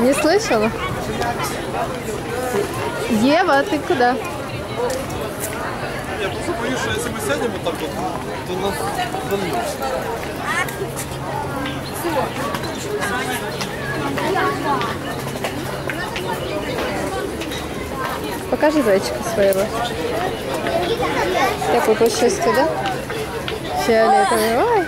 Не слышала? Ева, ты куда? Я просто боюсь, что если мы сядем вот так вот, то нас зальет. Покажи зайчика своего. Такой пушистый, да? Фиолетовый. Ой.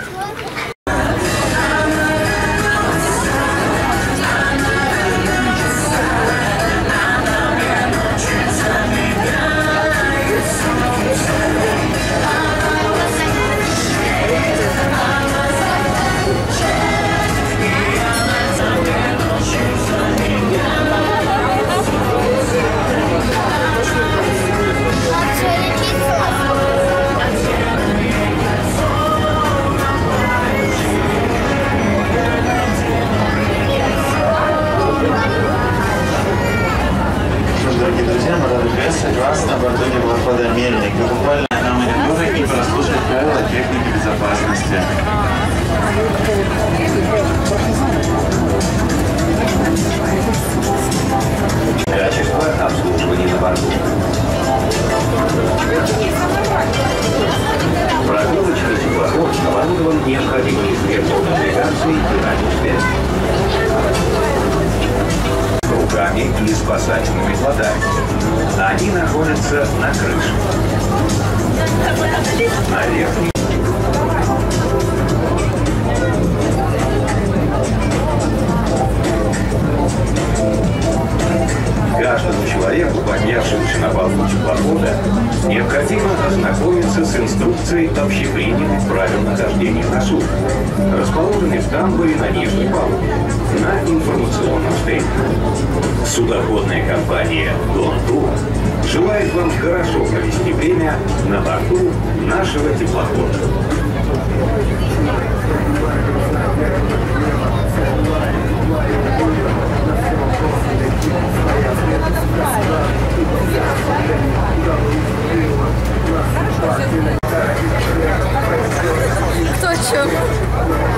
Дорогие друзья, мы рады приветствовать вас на борту теплохода «Мельник». Вы буквально на мониторе и прослушать правила техники безопасности. Качество обслуживания на борту. Прогулочный теплоход оборудован необходимыми средствами навигации и радиосвязи. Руками и спасательными плотами. Они находятся на крыше. На верхней. Каждому человеку, поднявшемуся на палубу теплохода, необходимо ознакомиться с инструкцией общепринятых правил нахождения на судне, расположенной в тамбуре на нижней палубе, на информационном стенде. Судоходная компания «Дон Тур» желает вам хорошо провести время на борту нашего теплохода. Кто чё?